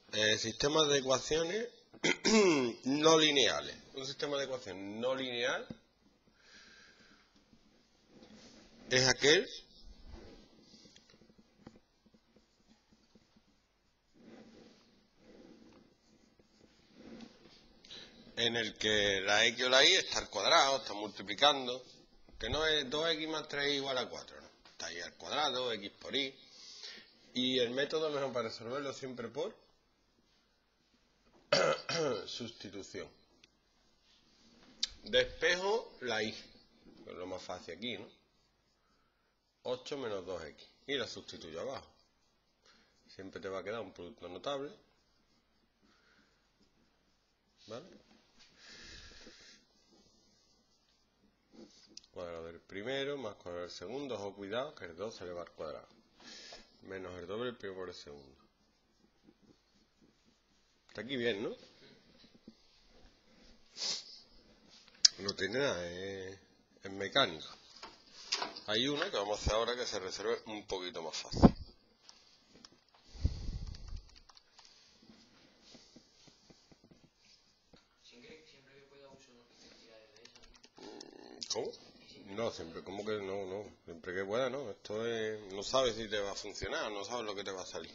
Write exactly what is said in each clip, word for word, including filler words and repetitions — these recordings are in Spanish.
Eh, sistemas de ecuaciones no lineales. Un sistema de ecuaciones no lineal es aquel en el que la x o la y está al cuadrado, está multiplicando, que no es dos equis más tres igual a cuatro, no. Está ahí al cuadrado, x por y. Y el método mejor para resolverlo siempre por sustitución. Despejo la y, que es lo más fácil aquí, ¿no? ocho menos dos equis. Y la sustituyo abajo. Siempre te va a quedar un producto notable. ¿Vale? Cuadrado del primero más cuadrado del segundo. Ojo, cuidado, que el dos se le va al cuadrado. Menos el doble del primero por el segundo. Está aquí bien, ¿no? No tiene nada, es, es mecánico. Hay una que vamos a hacer ahora que se resuelve un poquito más fácil. ¿Cómo? No, siempre, ¿cómo que no? No, siempre que pueda, no. Esto es, no sabes si te va a funcionar, no sabes lo que te va a salir.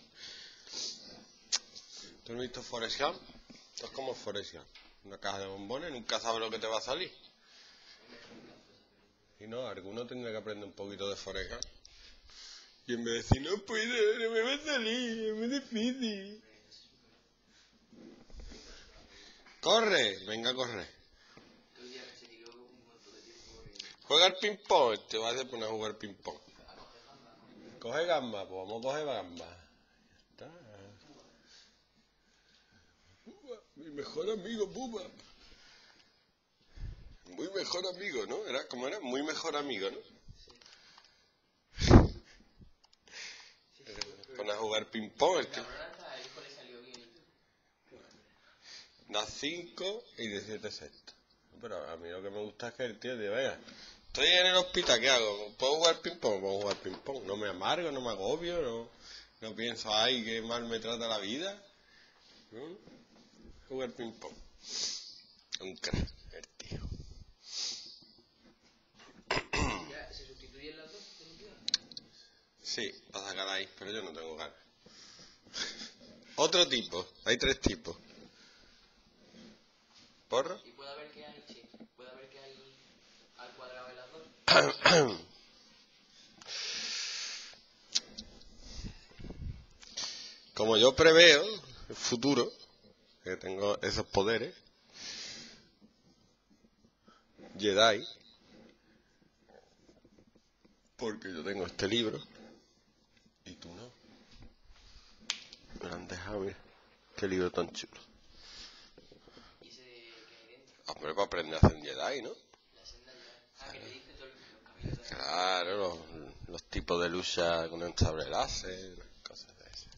¿Tú has visto Forrest Gump? Esto es como Forrest Gump. Una caja de bombones, nunca sabes lo que te va a salir. Y no, alguno tendrá que aprender un poquito de Forrest Gump. Y en vez de decir, no puedo, no me va a salir, es muy difícil. ¡Corre! Venga, corre. Juega al ping-pong, te vas a poner a jugar ping-pong. Coge gamba, pues vamos a coger gamba. Ya está. Buba, mi mejor amigo, Buba. Muy mejor amigo, ¿no? Era, ¿cómo era? Muy mejor amigo, ¿no? Pone a jugar ping-pong el tío. Da cinco y diecisiete sextos. Pero a mí lo que me gusta es que el tío diga, venga, estoy en el hospital, ¿qué hago? ¿Puedo jugar ping-pong? Puedo jugar ping-pong. No me amargo, no me agobio, no, no pienso, ay, qué mal me trata la vida. ¿No? Jugar ping-pong. Un crack, el tío. ¿Se sustituyen las dos? Sí, para sacar ahí, pero yo no tengo ganas. Otro tipo, hay tres tipos. ¿Porro? ¿Y puede haber que hay, sí, puede haber que hay al cuadrado de las dos? Como yo preveo el futuro, que tengo esos poderes, Jedi, porque yo tengo este libro, y tú no. Me lo han dejado, mira, qué libro tan chulo. ¿Y ese que hay dentro? Hombre, para aprender a hacer un Jedi, ¿no? La senda ya. Ah, que te dice todos los caminos de la... Claro, los, los tipos de lucha con un sable láser, cosas de esas.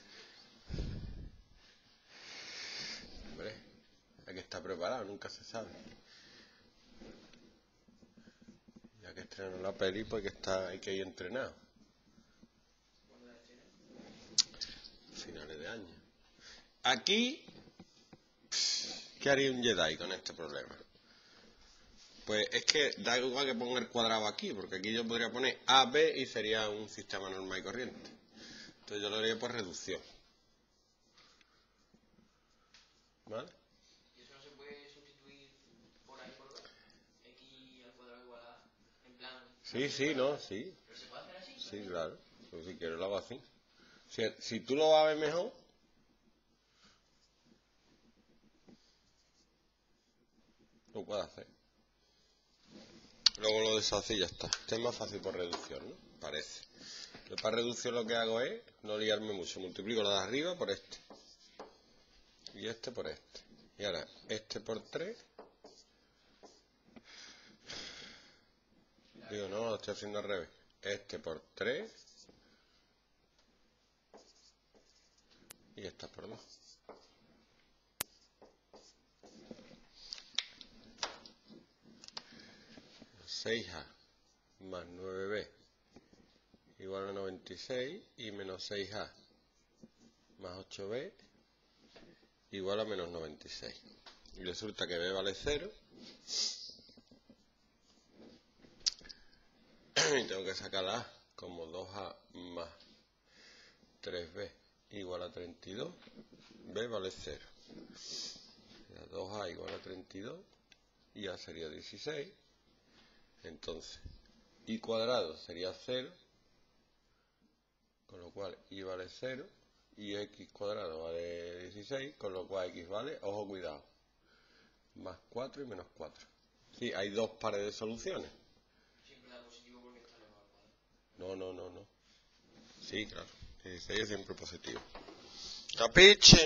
Hombre, hay que estar preparado, nunca se sabe. Ya que estrenan la peli, pues hay que, estar, hay que ir entrenado. ¿Cuándo la estrenan? Finales de año. Aquí, ¿qué haría un Jedi con este problema? Pues es que da igual que ponga el cuadrado aquí, porque aquí yo podría poner A, B y sería un sistema normal y corriente. Entonces yo lo haría por reducción. ¿Vale? ¿Y eso no se puede sustituir por ahí por dos? X al cuadrado igual a... En plan... Sí, sí, no, sí. ¿Pero se puede hacer así? Sí, claro. Pues si quieres lo hago así. Si, si tú lo vas a ver mejor, lo puedes hacer. Luego lo deshaces y ya está. Este es más fácil por reducción, ¿no? Parece. Yo para reducción lo que hago es no liarme mucho. Multiplico lo de arriba por este. Y este por este. Y ahora, este por tres. Digo, no, lo estoy haciendo al revés. Este por tres. Y esta por dos. seis a más nueve b igual a noventa y seis y menos seis a más ocho b igual a menos noventa y seis. Y resulta que b vale cero. Y tengo que sacar la a como dos a más tres b igual a treinta y dos. B vale cero. dos a igual a treinta y dos. Y a sería dieciséis. Entonces, y cuadrado sería cero. Con lo cual y vale cero. Y x cuadrado vale dieciséis. Con lo cual x vale, ojo cuidado, más cuatro y menos cuatro. Sí, hay dos pares de soluciones. Siempre da positivo porque está elevado al cuadrado. No, no, no, no. Sí, claro. dieciséis es siempre positivo. ¿Capiche?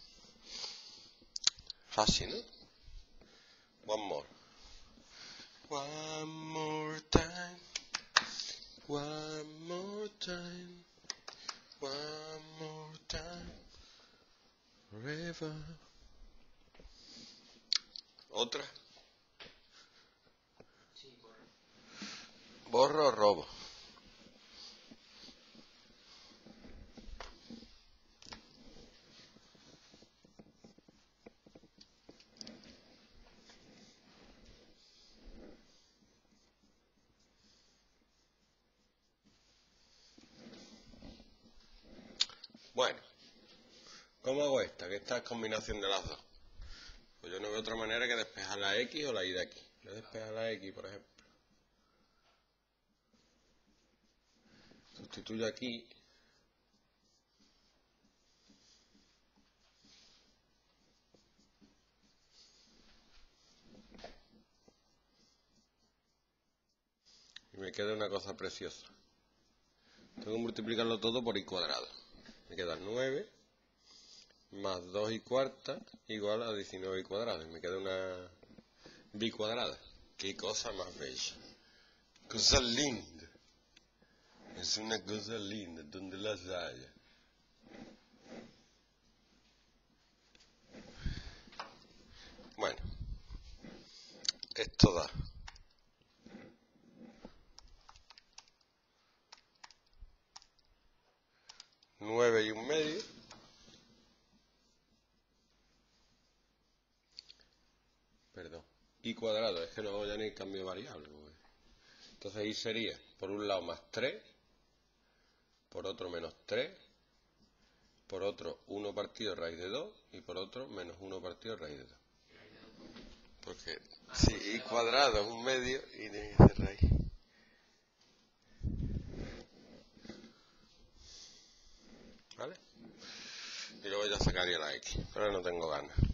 Fácil, ¿no? One more. One more time. One more time. One more time. Forever. ¿Otra? Sí, corre. Borro o robo. Bueno, ¿cómo hago esta? Que esta es combinación de las dos. Pues yo no veo otra manera que despejar la x o la y de aquí. Voy a despejar la x, por ejemplo. Sustituyo aquí. Y me queda una cosa preciosa. Tengo que multiplicarlo todo por y cuadrado. Me queda nueve más dos y cuarta igual a diecinueve y cuadrado. Y me queda una bicuadrada. Qué cosa más bella. Cosa linda. Es una cosa linda, donde las haya. Bueno, esto da nueve y un medio. Perdón. Y cuadrado, es que no hago ya ni cambio de variable. Pues. Entonces ahí sería, por un lado más tres, por otro menos tres, por otro uno partido raíz de dos y por otro menos uno partido raíz de dos. Porque si y cuadrado es un medio y tiene que ser raíz. ¿Vale? Y luego ya sacaría la x, pero no tengo ganas.